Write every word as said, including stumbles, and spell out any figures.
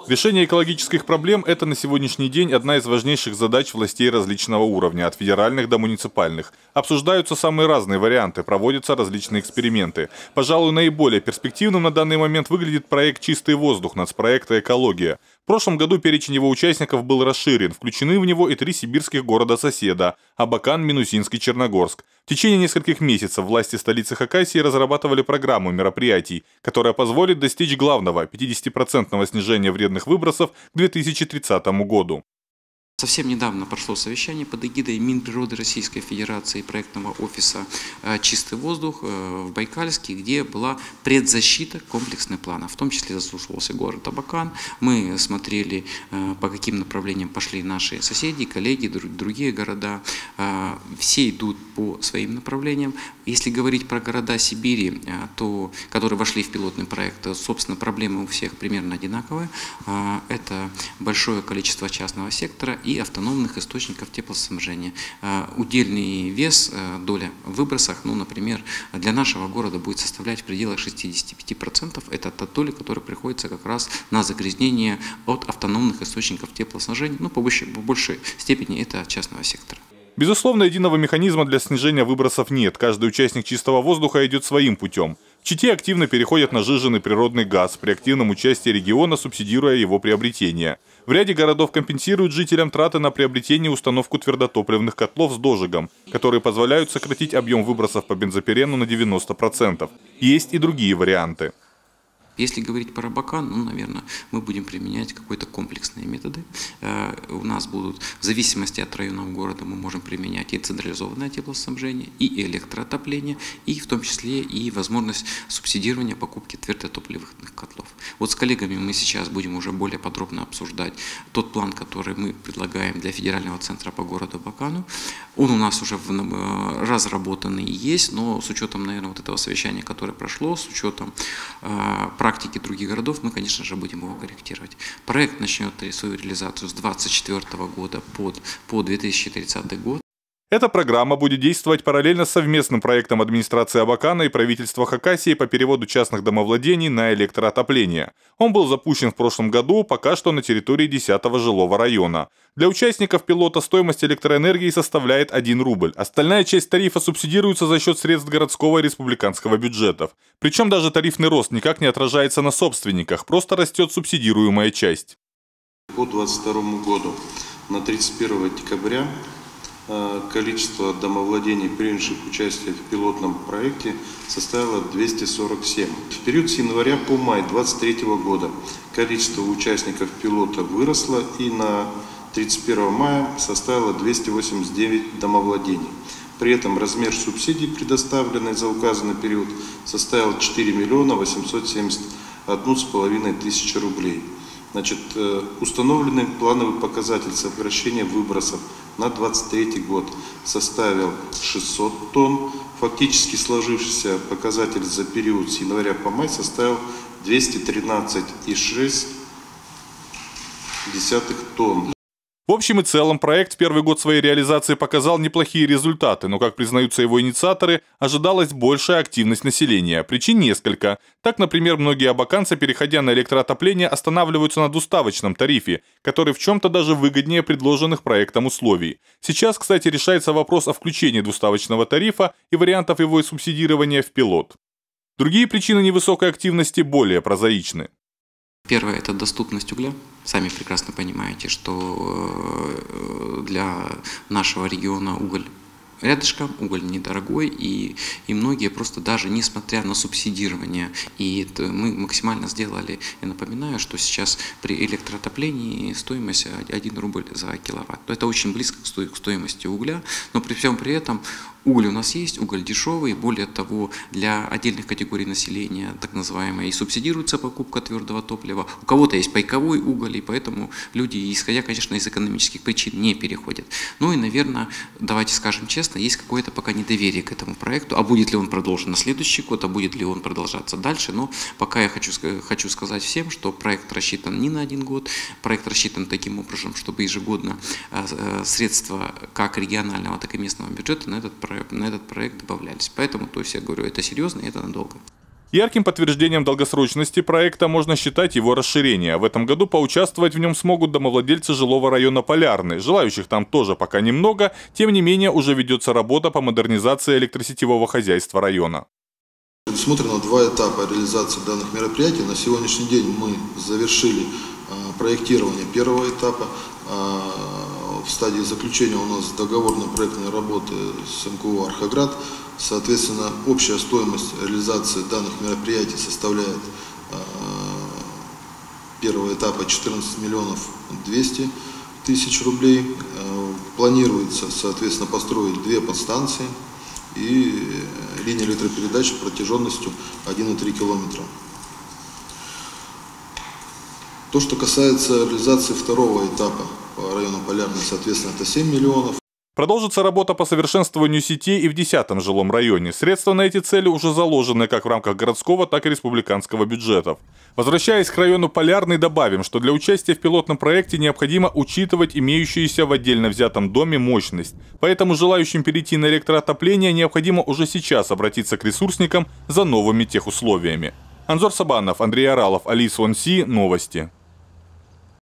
Решение экологических проблем – это на сегодняшний день одна из важнейших задач властей различного уровня, от федеральных до муниципальных. Обсуждаются самые разные варианты, проводятся различные эксперименты. Пожалуй, наиболее перспективным на данный момент выглядит проект «Чистый воздух» нацпроекта «Экология». В прошлом году перечень его участников был расширен, включены в него и три сибирских города-соседа – Абакан, Минусинск и Черногорск. В течение нескольких месяцев власти столицы Хакасии разрабатывали программу мероприятий, которая позволит достичь главного – пятидесятипроцентного снижения вредных выбросов к две тысячи тридцатому году. Совсем недавно прошло совещание под эгидой Минприроды Российской Федерации и проектного офиса «Чистый воздух» в Байкальске, где была предзащита комплексного плана. В том числе заслушивался город Абакан. Мы смотрели, по каким направлениям пошли наши соседи, коллеги, другие города. Все идут по своим направлениям. Если говорить про города Сибири, то, которые вошли в пилотный проект, то, собственно, проблемы у всех примерно одинаковые. Это большое количество частного сектора и автономных источников теплоснабжения. Удельный вес, доля в выбросах, ну, например, для нашего города будет составлять в пределах шестидесяти пяти процентов. Это та доля, которая приходится как раз на загрязнение от автономных источников теплоснабжения. Ну, по большей, по большей степени это от частного сектора. Безусловно, единого механизма для снижения выбросов нет. Каждый участник чистого воздуха идет своим путем. В Чите активно переходят на сжиженный природный газ при активном участии региона, субсидируя его приобретение. В ряде городов компенсируют жителям траты на приобретение и установку твердотопливных котлов с дожигом, которые позволяют сократить объем выбросов по бензопирену на девяносто процентов. Есть и другие варианты. Если говорить про Абакан, ну, наверное, мы будем применять какие-то комплексные методы. У нас будут, в зависимости от районов города, мы можем применять и централизованное теплоснабжение, и электроотопление, и в том числе и возможность субсидирования покупки твердотопливных котлов. Вот с коллегами мы сейчас будем уже более подробно обсуждать тот план, который мы предлагаем для федерального центра по городу Абакану. Он у нас уже разработанный есть, но с учетом, наверное, вот этого совещания, которое прошло, с учетом практики других городов, мы, конечно же, будем его корректировать. Проект начнет свою реализацию с две тысячи двадцать четвёртого года под, по две тысячи тридцатый год. Эта программа будет действовать параллельно с совместным проектом администрации Абакана и правительства Хакасии по переводу частных домовладений на электроотопление. Он был запущен в прошлом году, пока что на территории десятого жилого района. Для участников пилота стоимость электроэнергии составляет один рубль. Остальная часть тарифа субсидируется за счет средств городского и республиканского бюджетов. Причем даже тарифный рост никак не отражается на собственниках, просто растет субсидируемая часть. По две тысячи двадцать второму году на тридцать первое декабря количество домовладений, принявших участие в пилотном проекте, составило двести сорок семь. В период с января по май две тысячи двадцать третьего года количество участников пилота выросло и на тридцать первое мая составило двести восемьдесят девять домовладений. При этом размер субсидий, предоставленный за указанный период, составил четыре миллиона восемьсот семьдесят одну с половиной тысячи рублей. Значит, установленный плановый показатель сокращения выбросов на две тысячи двадцать третий год составил шестьсот тонн. Фактически сложившийся показатель за период с января по май составил двести тринадцать и шесть десятых тонн. В общем и целом, проект в первый год своей реализации показал неплохие результаты, но, как признаются его инициаторы, ожидалась большая активность населения. Причин несколько. Так, например, многие абаканцы, переходя на электроотопление, останавливаются на двуставочном тарифе, который в чем-то даже выгоднее предложенных проектом условий. Сейчас, кстати, решается вопрос о включении двуставочного тарифа и вариантов его субсидирования в пилот. Другие причины невысокой активности более прозаичны. Первое – это доступность угля. Сами прекрасно понимаете, что для нашего региона уголь рядышком, уголь недорогой, и, и многие просто даже несмотря на субсидирование, и это мы максимально сделали, я напоминаю, что сейчас при электроотоплении стоимость один рубль за киловатт. Это очень близко к стоимости угля, но при всем при этом уголь у нас есть, уголь дешевый, более того, для отдельных категорий населения, так называемой, и субсидируется покупка твердого топлива. У кого-то есть пайковой уголь, и поэтому люди, исходя, конечно, из экономических причин, не переходят. Ну и, наверное, давайте скажем честно, есть какое-то пока недоверие к этому проекту, а будет ли он продолжен на следующий год, а будет ли он продолжаться дальше, но пока я хочу, хочу сказать всем, что проект рассчитан не на один год, проект рассчитан таким образом, чтобы ежегодно средства как регионального, так и местного бюджета на этот проект, на этот проект добавлялись. Поэтому, то есть я говорю, это серьезно и это надолго. Ярким подтверждением долгосрочности проекта можно считать его расширение. В этом году поучаствовать в нем смогут домовладельцы жилого района Полярный. Желающих там тоже пока немного, тем не менее уже ведется работа по модернизации электросетевого хозяйства района. Предусмотрено два этапа реализации данных мероприятий. На сегодняшний день мы завершили проектирование первого этапа. В стадии заключения у нас договорно-проектные работы с эм ка о «Архаград». Соответственно, общая стоимость реализации данных мероприятий составляет первого этапа четырнадцать миллионов двести тысяч рублей. Планируется, соответственно, построить две подстанции и линия электропередач протяженностью один и три километра. То, что касается реализации второго этапа по району Полярный, соответственно, это семь миллионов. Продолжится работа по совершенствованию сетей и в десятом жилом районе. Средства на эти цели уже заложены как в рамках городского, так и республиканского бюджетов. Возвращаясь к району Полярный, добавим, что для участия в пилотном проекте необходимо учитывать имеющуюся в отдельно взятом доме мощность. Поэтому желающим перейти на электроотопление необходимо уже сейчас обратиться к ресурсникам за новыми техусловиями. Анзор Сабанов, Андрей Аралов, Алис Вонси. Новости.